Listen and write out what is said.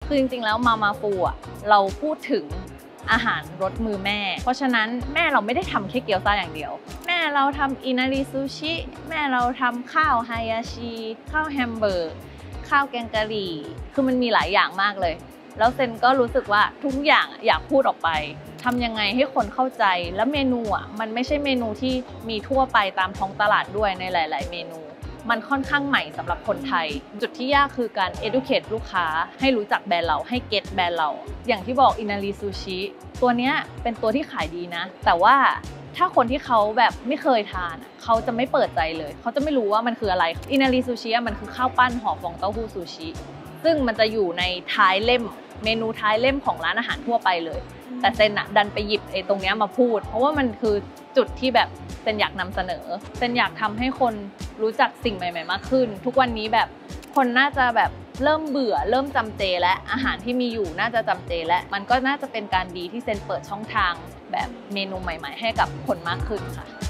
คือจริงๆแล้วมาฟูอ่ะเราพูดถึงอาหารรสมือแม่เพราะฉะนั้นแม่เราไม่ได้ทำแค่เกี๊ยวซ่าอย่างเดียวแม่เราทำอินาริซูชิแม่เราทำข้าวไฮยาชิข้าวแฮมเบอร์ข้าวแกงกะหรี่คือมันมีหลายอย่างมากเลยแล้วเซนก็รู้สึกว่าทุกอย่างอยากพูดออกไปทำยังไงให้คนเข้าใจแล้วเมนูอ่ะมันไม่ใช่เมนูที่มีทั่วไปตามท้องตลาดด้วยในหลายๆเมนูมันค่อนข้างใหม่สำหรับคนไทยจุดที่ยากคือการ educate ลูกค้าให้รู้จักแบรนด์เราให้เก็ตแบรนด์เราอย่างที่บอกอินาริซูชิตัวเนี้ยเป็นตัวที่ขายดีนะแต่ว่าถ้าคนที่เขาแบบไม่เคยทานเขาจะไม่เปิดใจเลยเขาจะไม่รู้ว่ามันคืออะไรอินาริซูชิมันคือข้าวปั้นห่อฟองเต้าหู้ซูชิซึ่งมันจะอยู่ในท้ายเล่มเมนูท้ายเล่มของร้านอาหารทั่วไปเลยแต่เซนอะดันไปหยิบตรงนี้มาพูดเพราะว่ามันคือจุดที่แบบเซนอยากนำเสนอเซนอยากทำให้คนรู้จักสิ่งใหม่ๆมากขึ้นทุกวันนี้แบบคนน่าจะแบบเริ่มเบื่อเริ่มจำเจและอาหารที่มีอยู่น่าจะจำเจและมันก็น่าจะเป็นการดีที่เซนเปิดช่องทางแบบเมนูใหม่ๆให้กับคนมากขึ้นค่ะ